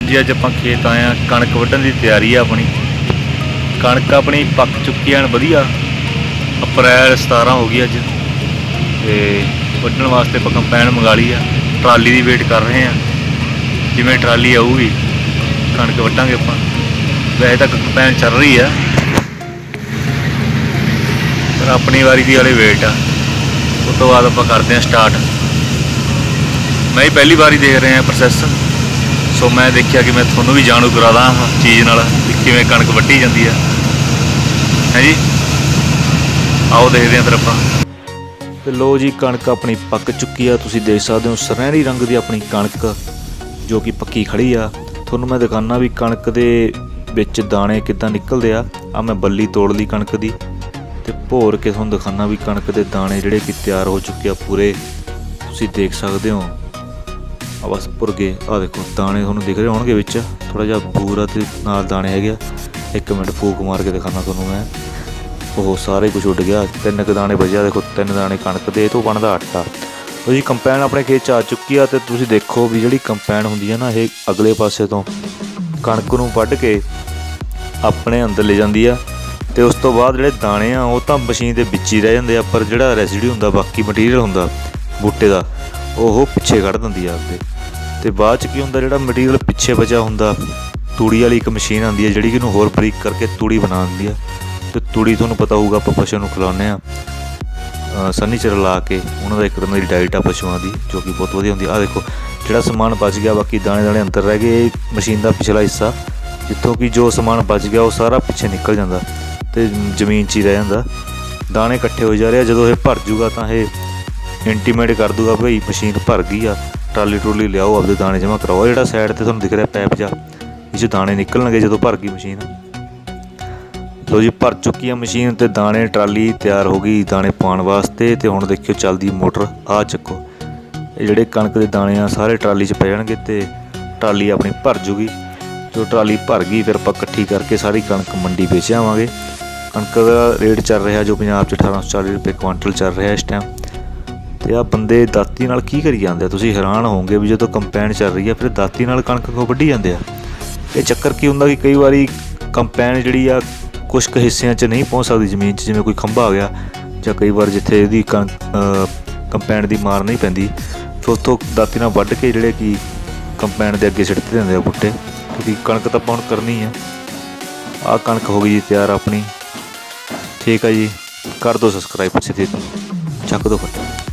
जी अज आपां खेत आए हैं, कणक वड्ढण की तैयारी है अपनी। कणक अपनी पक चुकी है वधिया। अप्रैल 17 हो गई अज ते वड्ढण वास्ते आपां कंपैन मंगा ली है। ट्राली की वेट कर रहे हैं, जिवें ट्राली आऊगी कणक वड्ढांगे आपां। वैसे तो कंपैन चल रही है पर अपनी वारी की वाले वेट आ। उस तो बाद आपां करते हैं स्टार्ट। मैं ही पहली बार देख रहे हैं प्रोसैस, सो मैं देखा कि मैं थोनों भी जाणू करा दा चीज़ नाल किवें कणक वड्ढी जाती है जी। आओ देखते हैं फिर आपां। तो लो जी, कणक अपनी पक चुकी है। तुसीं देख सकते हो सुनहरी रंग की अपनी कणक जो कि पक्की खड़ी आ। थोनों मैं दिखाना भी कणक दे विच दाने किद्दां निकलदे आ। मैं बल्ली तोड़ ली कणक दी ते भोर के थोनों दिखाना भी कणक दे दाने जिहड़े कि तैयार हो चुके आ पूरे। तुसीं देख सकते हो आ बस भुर गए। आ देखो दाने थोनों दिख रहे होणगे विच, थोड़ा जिहा बूरा ते नाल दाने हैगे आ। एक मिनट फूक मार के दिखाना थोनों मैं। ओह सारे कुछ उड़ गया, 3 क दाने बचे। देखो 3 दाने कणक दे तो बनदा आटा। तो जी कंपैन अपने खेत च आ चुकी है। तो तुसीं देखो भी जिहड़ी कंपैन हुंदी है ना, ये अगले पासे तो कणक नूं वड्ढ के अपने अंदर ले जांदी आ। ते उस तो बाद जिहड़े दाने आ वो तो मशीन दे विच ही रह जांदे आ, पर जिहड़ा रेसिड्यू हुंदा बाकी मटीरियल हुंदा बूटे दा ओह पिछे कढ दिंदी आ आपदे। ते बाद च की हुंदा जिहड़ा मटीरियल पिछे बचा हुंदा, तूड़ी वाली एक मशीन आंदी है जिहड़ी कि इहनूं होर बरीक करके तूड़ी बना दिंदी है। तो तूड़ी तुहानूं पता होऊगा आपां पशुओं नूं खिलाउने आ सन्नी च रला के। उन्हां दा एक तरह दी डाइट आ पशुओं दी जो कि बहुत वधिया हुंदी आ। देखो जिहड़ा समान बच गया, बाकी दाने दाने अंदर रह गए। मशीन का पिछला हिस्सा जिੱਥੋਂ कि जो समान बच गया वो सारा पिछे निकल जाता तो जमीन च ही रह जाता। दाने इकट्ठे हो जा रहे। जो ये भर जूगा तो ये इंटीमेट कर दूगा भाई मशीन भर गई आ, ट्राली ट्रूली लियाओ आपके दाने जमा कराओ। जो साइड पर तुहानूं दिख रहा पैप जा, इस दाने निकलणगे जो भर गई मशीन। लो जी भर चुकी है मशीन तो दाने ट्राली तैयार हो गई दाने पाने वास्ते। तो हुण देखियो चलदी मोटर। आ चक्को ये जिहड़े कणक के दाने आ सारे ट्राली च पै जाणगे ते ट्राली अपनी भर जूगी। जो ट्राली भर गई फिर आपां इकट्ठी करके सारी कणक मंडी बेच आवांगे। कणक का रेट चल रहा जो पंजाब 1840 रुपये क्वांटल चल रहा इस टाइम। तो आ बंदे दाती नाल की करी जांदे, तुसीं हैरान होवोगे भी जो कंपैन चल रही है फिर दाती नाल कणक को वड्ढी जांदे आ। ये चक्कर की हुंदा कि कई बारी कंपैन जिहड़ी आ कुछ क हिस्सिਆਂ 'ਚ नहीं पहुँच सकती जमीन 'ਚ, जिवें कोई खंभा आ गया जां कई बार जिथे इहदी कंपैन की मार नहीं पैंदी फिर उत्थों दाती नाल वड्ढ के जिहड़े कि कंपैन दे अगे सिੱਟ दिंदे आ बूटे। क्योंकि कणक तो आपां हुण करनी है। आ कणक हो गई जी तैयार अपनी। ठीक है जी, कर दो सब्सक्राइब, छेती छक दो फट।